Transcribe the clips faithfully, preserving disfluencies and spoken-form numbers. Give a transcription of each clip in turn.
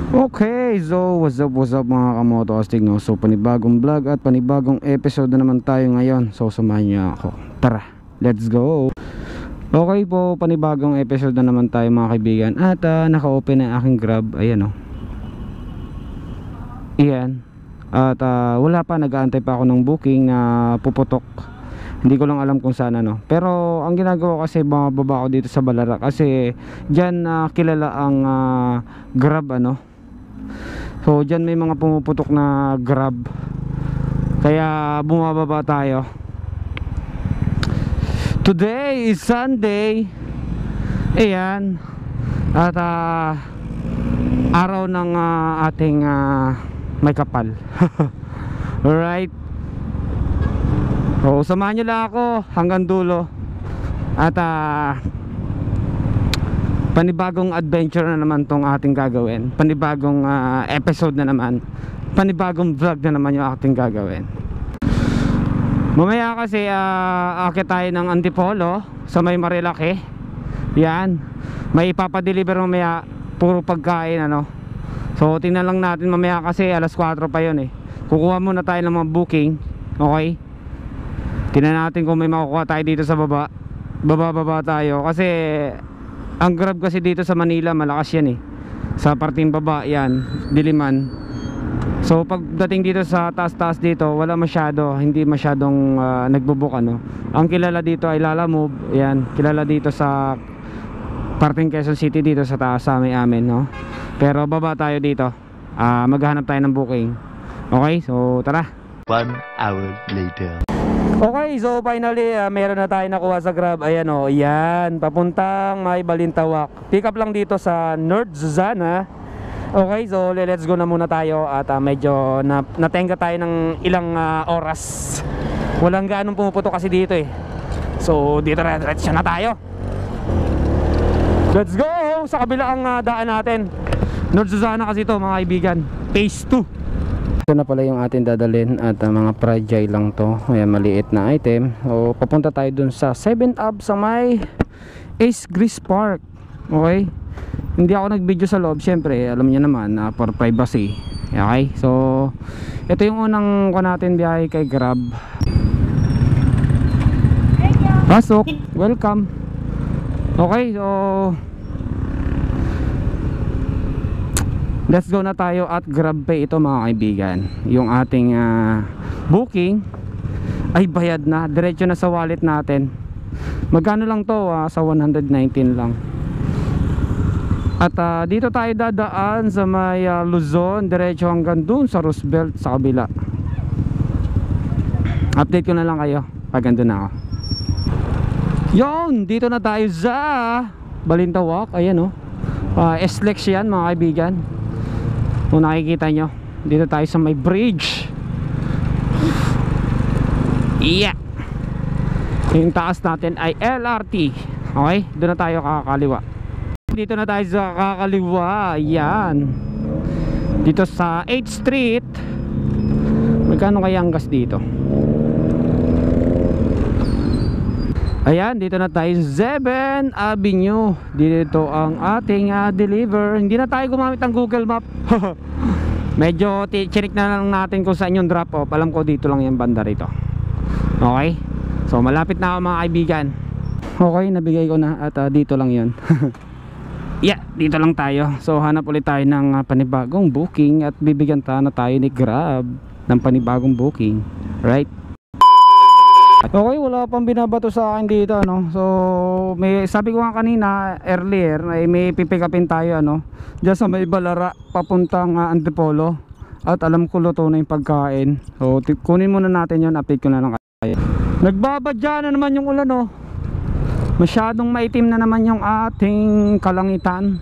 Okay, so what's up, what's up mga kamoto astig, no? So panibagong vlog at panibagong episode na naman tayo ngayon. So samahan niyo ako. Tara, let's go. Okay po, panibagong episode na naman tayo mga kaibigan. At uh, naka-open na aking Grab. Ayan o. Ayan. At uh, wala pa, nag-aantay pa ako ng booking na puputok. Hindi ko lang alam kung saan ano. Pero ang ginagawa kasi, mga baba ko dito sa Balara. Kasi dyan uh, kilala ang uh, Grab ano. So dyan may mga pumuputok na Grab. Kaya bumababa tayo. Today is Sunday. Ayan. At uh, araw ng uh, ating uh, may kapal. Alright. So samahan nyo lang ako hanggang dulo. At uh, panibagong adventure na naman tong ating gagawin. Panibagong uh, episode na naman. Panibagong vlog na naman yung ating gagawin. Mamaya kasi uh, akit tayo ng Antipolo sa may Marilaki. Yan. May ipapadeliver mamaya, puro pagkain ano. So tingnan lang natin mamaya kasi alas kwatro pa yun eh. Kukuha muna tayo ng mga booking. Okay. Tingnan natin kung may makukuha tayo dito sa baba. Baba-baba tayo kasi ang Grab kasi dito sa Manila malakas yan eh. Sa parting baba yan, Diliman. So pagdating dito sa taas-taas dito, wala masyado, hindi masyadong uh, nagbo-book ano. Ang kilala dito ay Lalamove, yan, kilala dito sa parting Quezon City dito sa taas sa may amin, no. Pero baba tayo dito. Uh, maghahanap tayo ng booking. Okay, so tara. One hour later. Okay, so finally uh, meron na tayo nakuha sa Grab. Ayan o, oh, yan, papuntang may Balintawak. Pick up lang dito sa North Zuzana. Okay, so let's go na muna tayo. At uh, medyo na, natenga tayo ng ilang uh, oras. Walang gaanong pumuputo kasi dito eh. So dito na, diretso na tayo. Let's go! Sa kabila ang uh, daan natin. North Zuzana kasi ito mga kaibigan. Phase two. Ito na pala yung ating dadalhin at uh, mga fragile lang to. Ayan, maliit na item. So papunta tayo dun sa seventh Ave sa may Ace Grease Park. Okay, hindi ako nag video sa loob, syempre alam niyo naman uh, for privacy. Okay, so ito yung unang ko natin biyahe kay Grab. Pasok, welcome. Okay, so let's go na tayo at GrabPay ito mga kaibigan. Yung ating uh, booking ay bayad na, diretso na sa wallet natin. Magkano lang to? Uh, sa one hundred nineteen lang. At uh, dito tayo dadaan sa may uh, Luzon, diretso hanggang dun sa Roosevelt sa kabila. Update ko na lang kayo pag andun na ako. Yon, dito na tayo sa Balintawak. Ayan o, oh. uh, S-Lex yan mga kaibigan. Kung nakikita nyo, dito tayo sa may bridge. Yeah. Yung taas natin ay L R T. Okay, doon na tayo kakaliwa. Dito na tayo sa kakaliwa. Yan. Dito sa eighth Street. Magkano kaya ang gas dito? Ayan, dito na tayo seventh Avenue. Dito ang ating uh, deliver. Hindi na tayo gumamit ng Google Map. Medyo chinik na lang natin kung saan yung drop off. Alam ko dito lang yung banda rito. Okay, so malapit na ako mga kaibigan. Okay, nabigay ko na at uh, dito lang yun. Yeah, dito lang tayo. So hanap ulit tayo ng uh, panibagong booking. At bibigyan tayo na tayo ni Grab ng panibagong booking. Right? Okay, wala pang binabato sa akin dito ano. So may sabi ko nga kanina earlier ay may pipick upin tayo ano diyan sa may Balara papuntang uh, Antipolo. At alam ko luto na yung pagkain. So kunin muna natin yon, update ko na lang kayo. Nagbabadya na naman yung ulan oh. Masyadong maitim na naman yung ating kalangitan.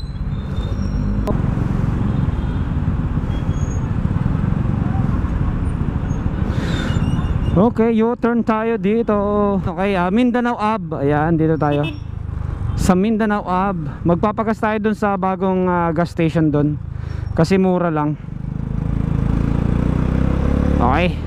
Okay, U-turn tayo dito. Okay, uh, Mindanao Ave. Ayan, dito tayo sa Mindanao Ave. Magpapagas tayo dun sa bagong uh, gas station dun kasi mura lang. Okay.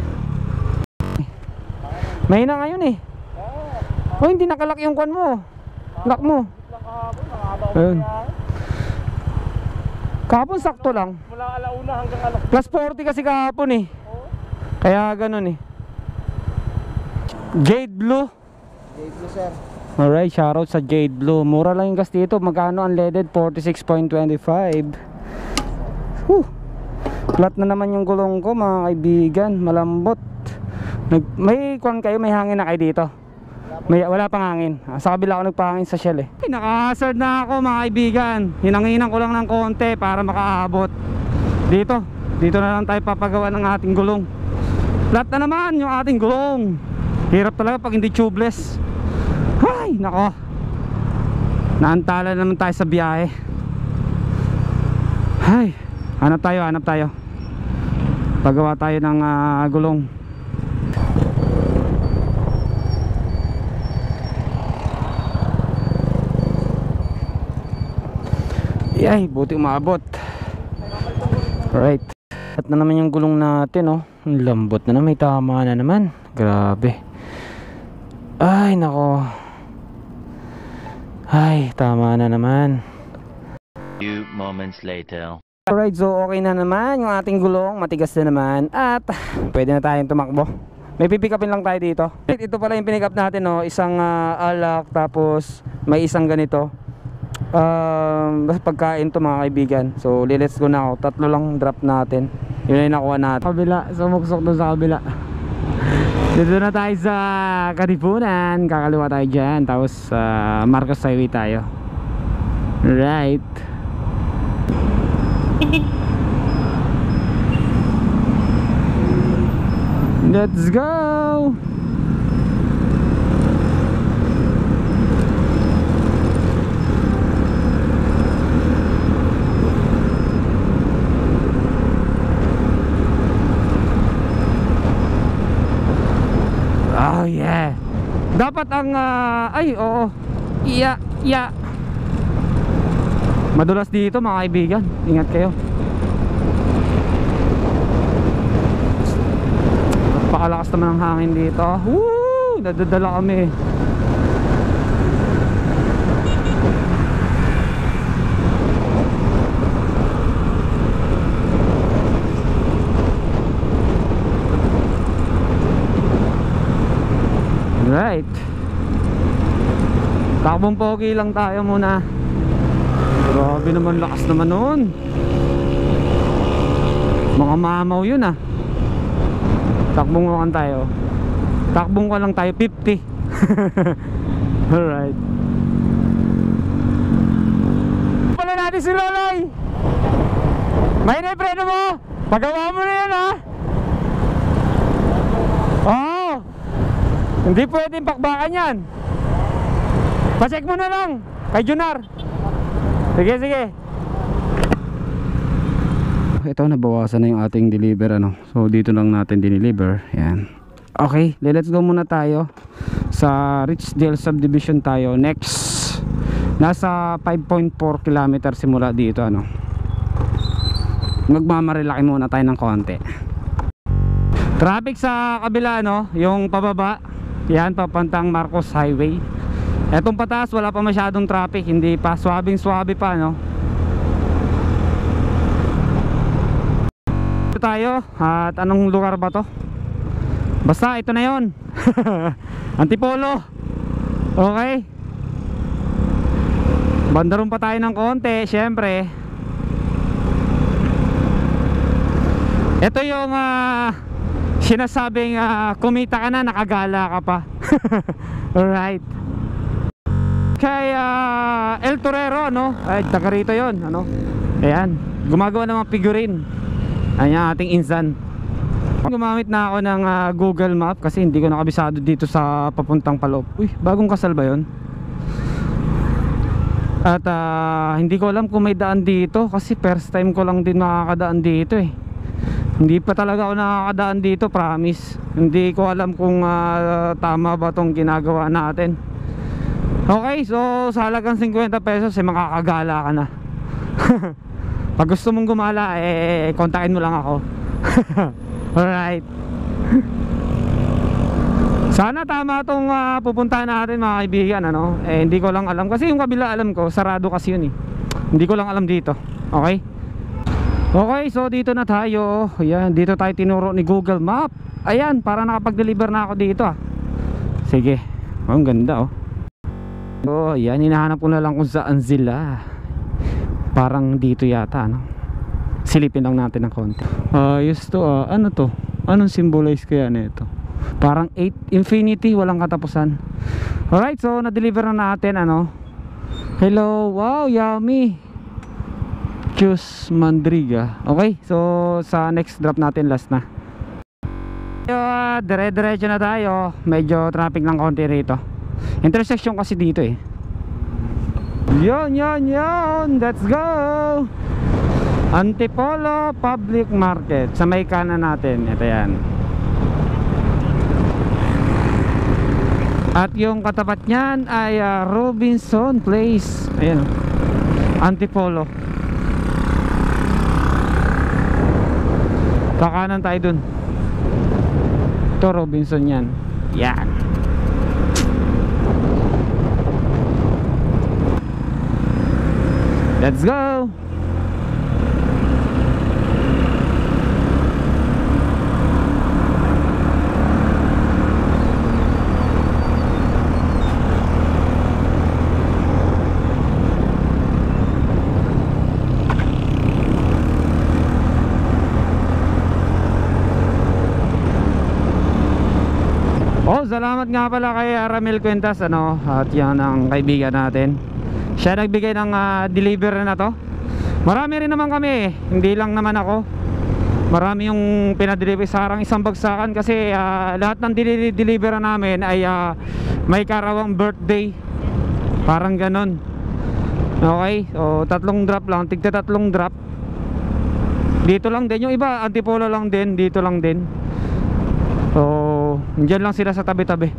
May na ngayon eh. Oh, hindi nakalak yung kwan mo. Lock mo. Ayun. Kahapon sakto lang. Mula alauna hanggang alas. Plus forty kasi kahapon eh. Oo. Kaya ganun eh. Jade Blue. Jade Blue, sir. Alright, shoutout sa Jade Blue. Mura lang yung gas dito. Magkano unleaded? forty-six point two five. Whew. Flat na naman yung gulong ko mga kaibigan. Malambot. Nag may kwan kayo, may hangin na kayo dito. May, wala pang hangin. Sa kabila ako nagpahangin sa Shell eh. Naka-hazard na ako mga kaibigan. Hinanginan ko lang ng konti para makaabot. Dito. Dito na lang tayo papagawa ng ating gulong. Flat na naman yung ating gulong. Hirap talaga pag hindi tubeless. Ay, nako. Naantala naman tayo sa biyahe. Ay, hanap tayo, hanap tayo. Pagawa tayo ng uh, gulong. Ay, buti umabot. Alright. At na naman yung gulong natin, oh. Ang lambot na naman, may tama na naman. Grabe. Ay, nako. Ay, tama na naman. Few moments later. Alright, so okay na naman yung ating gulong. Matigas na naman. At pwede na tayong tumakbo. May pipikapin lang tayo dito. Ito pala yung pinikap natin, no? Isang uh, alak, tapos may isang ganito. Um, pagkain to mga kaibigan. So let's go na ako. Tatlo lang drop natin. Yun yung nakuha natin. Kabila, sumuksok doon sa kabila. Dito na tayo sa Katipunan. Kakaliwa tayo dyan. Tapos uh, Marcos Highway tayo. Right. Let's go. Oh yeah. Dapat ang uh, ay oo. Iya, iya. Madulas dito mga kaibigan. Ingat kayo. Napakalakas naman ang hangin dito. Woo! Nadadala kami. Right. Takbong pogi lang tayo muna. Grabe naman, lakas naman nun. Mga mamaw yun ah. Takbong ko lang tayo. Takbong ko lang tayo fifty. Alright. Pala natin si Loloy. May na yung preno mo. Pagawa mo na yan ha. Oo. Hindi pwedeng pakbakan yan. Pacheck mo na lang kay Junar. Sige, sige. Ito, nabawasan na yung ating deliver ano. So dito lang natin dineliver. Yan. Okay, let's go muna tayo sa Richdale Subdivision tayo. Next, nasa five point four kilometers simula dito ano. Magmamarilaki muna tayo ng konti. Traffic sa kabila no, yung pababa. Yan, papantang Marcos Highway. Etong pataas wala pa masyadong traffic. Hindi pa, swabing swabe pa no. Ito tayo. At anong lugar ba to? Basta ito na yon. Antipolo. Okay. Bandaron pa tayo ng konti. Syempre ito yung uh, sinasabing uh, kumita ka na, nakagala ka pa. Alright. Kay uh, El Torero no? Ay, taga rito yun ano? Ayan, gumagawa ng mga figurine. Ayan, ating insan. Gumamit na ako ng uh, Google Map kasi hindi ko nakabisado dito sa papuntang Palop. Uy, bagong kasal ba yun? At uh, hindi ko alam kung may daan dito kasi first time ko lang din nakakadaan dito eh. Hindi pa talaga ako nakakadaan dito, promise. Hindi ko alam kung uh, tama ba tong ginagawa natin. Okay, so sa halagang fifty pesos eh makakagala ka na. Pag gusto mong gumala eh kontakin mo lang ako. Alright. Sana tama tong uh, pupuntahan natin mga kaibigan ano. Eh hindi ko lang alam kasi yung kabila alam ko sarado kasi yun eh. Hindi ko lang alam dito. Okay? Okay, so dito na tayo. Ayan, dito tayo tinuro ni Google Map. Ayan, para nakapag-deliver na ako dito ah. Sige, oh, ang ganda oh. So, ayan, hinahanap ko na lang kung saan sila. Parang dito yata, no? Silipin lang natin ng konti. Ayos to ah, ano to? Anong symbolize kaya nito? Parang eight infinity, walang katapusan. Alright, so na-deliver na natin, ano? Hello, wow, yummy. Juice Mandriga. Okay, so sa next drop natin, last na. Uh, dire-diretso na tayo. Medyo traffic lang konti rito. Intersection kasi dito eh. Yon, yon, yon. Let's go. Antipolo Public Market. Sa may kanan natin. Ito yan. At yung katapat nyan ay uh, Robinson Place. Ayan, Antipolo. Kakanan tayo dun. Ito Robinson yan. Yan. Let's go. Oh, salamat nga pala kay Aramel Cuentas, ano, at yan ang kaibigan natin. Siya nagbigay ng uh, deliver na to. Marami rin naman kami, hindi lang naman ako. Marami yung pinadeliver sa harang isang bagsakan kasi uh, lahat ng deliver namin ay uh, may karawang birthday. Parang ganon. Okay, so tatlong drop lang, tigta tatlong drop. Dito lang din, yung iba Antipolo lang din, dito lang din. So, dyan lang sila sa tabi-tabi.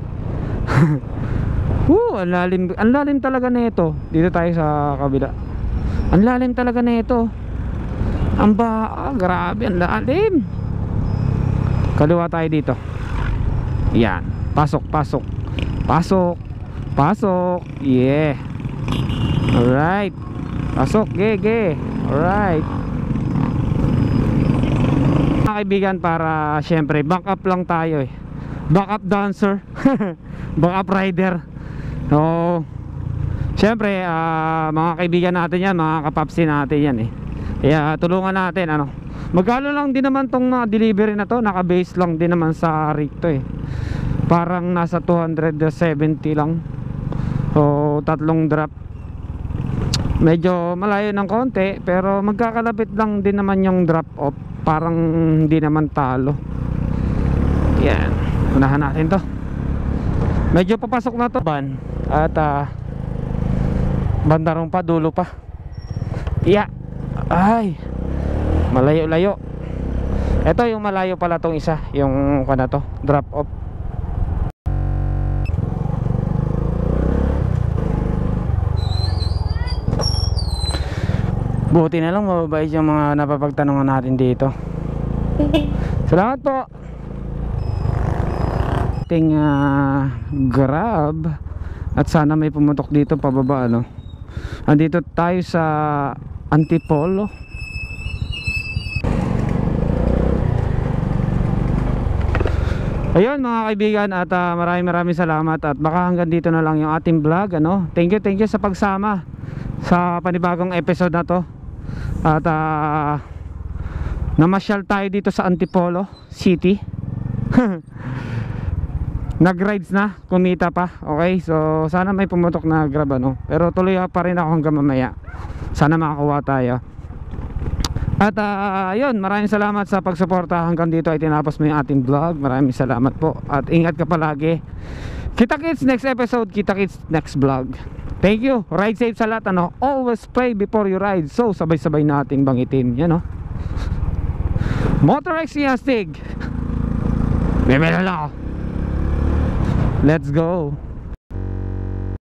Woo, ang lalim, ang lalim talaga nito. Dito tayo sa kabila. Ang lalim talaga nito. Ang ba, ah, grabe, ang lalim. Kaliwa tayo dito. Yan, pasok, pasok. Pasok, pasok. Yeah. Alright. Pasok, ge, ge. Alright. Kaibigan, para syempre backup lang tayo eh. Backup dancer. Backup rider. So syempre uh, mga kaibigan natin yan, mga kapapsi natin yan eh. Kaya tulungan natin, ano. Magkano lang din naman tong uh, delivery na to. Naka-base lang din naman sa Ricto eh. Parang nasa two hundred seventy lang. So tatlong drop. Medyo malayo ng konti, pero magkakalapit lang din naman yung drop off. Parang hindi naman talo. Yan, unahan natin to. Medyo papasok na to ban. At uh, bandarong pa, dulo pa. Iya. Ay, malayo-layo. Ito yung malayo pala tong isa. Yung kana to, drop off. Buti na lang mababait yung mga napapagtanungan natin dito. Salamat po. Ting uh, Grab. At sana may pumutok dito pababa, ano. Andito tayo sa Antipolo. Ayun mga kaibigan, at uh, maraming maraming salamat. At baka hanggang dito na lang yung ating vlog, ano. Thank you, thank you sa pagsama sa panibagong episode na to. At uh, namasyal tayo dito sa Antipolo City. Nag-rides na, kumita pa. Okay, so sana may pumutok na Grab, ano. Pero tuloy pa rin ako hanggang mamaya. Sana makakuha tayo. At uh, yun, maraming salamat sa pagsuporta. Hanggang dito ay tinapos mo yung ating vlog. Maraming salamat po. At ingat ka palagi. Kita-kits next episode. Kita-kits next vlog. Thank you. Ride safe sa lahat, ano. Always pray before you ride. So sabay-sabay nating bangitin. Yan, no. Motor X Astig. Bebe na lang ako. Let's go.